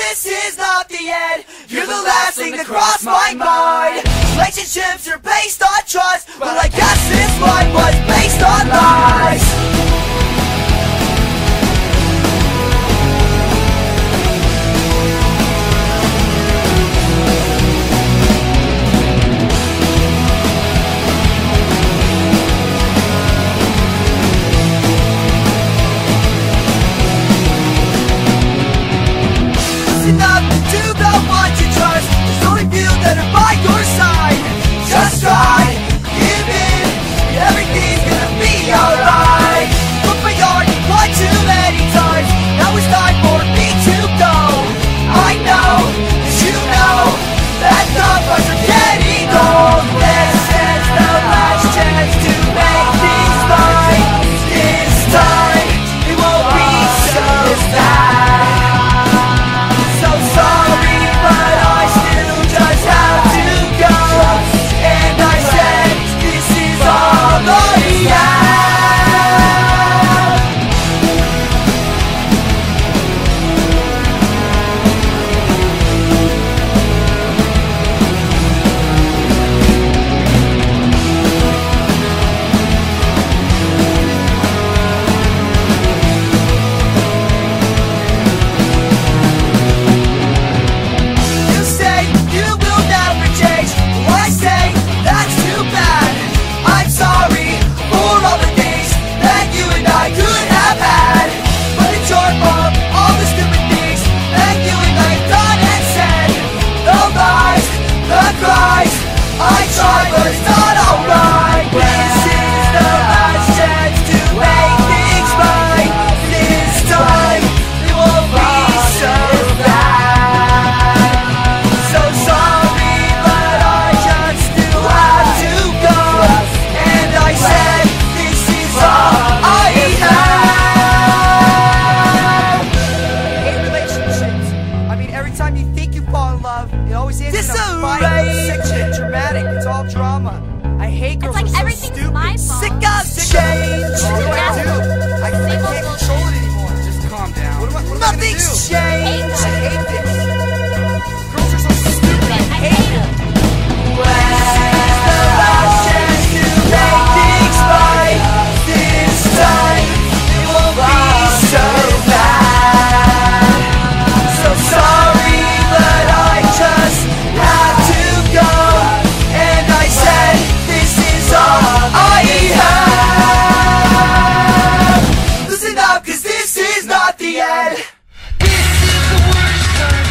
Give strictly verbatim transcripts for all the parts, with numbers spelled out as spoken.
this is not the end. You're the last thing that crossed my mind. Relationships are based on trust, but I guess this one was based on lies. Just try, give in, everything's gonna be alright. Look my yard one too many times, now it's time for me to go. I know, that you know, that numbers are getting old. This is the last chance to make things right. This time, it won't be so sad. So sorry, but I still just have to go. And I said, this is all I have. You say you will never change, well I say that's too bad. I'm sorry for all the things that you and I could have had, but it's your fault, all the stupid things that you and I have done and said. The lies, the cries, I tried but it's not alright. This is the last chance to make things right. This time, it won't be so bad. So sorry, but I just still have to go. And I said, this is all I have. Hate relationships. I mean, every time you think you fall in love, it always ends in a fight, section, dramatic. It's all drama. I hate girls It's like who are so everything's stupid. my fault. Sick of change. What do I do? I, I Same can't old control it anymore. Just calm down. What am I, what am I gonna do? Nothing's changed. I hate this. Girls are so stupid. I I hate hate them. him. When's the last chance to make things right? This time, it won't be so bad. So sorry, but I just have to go. And I said, this is all I have. Listen up, cause this is not the end. This is the worst time.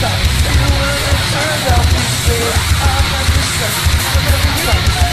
You will turn out to be I'm not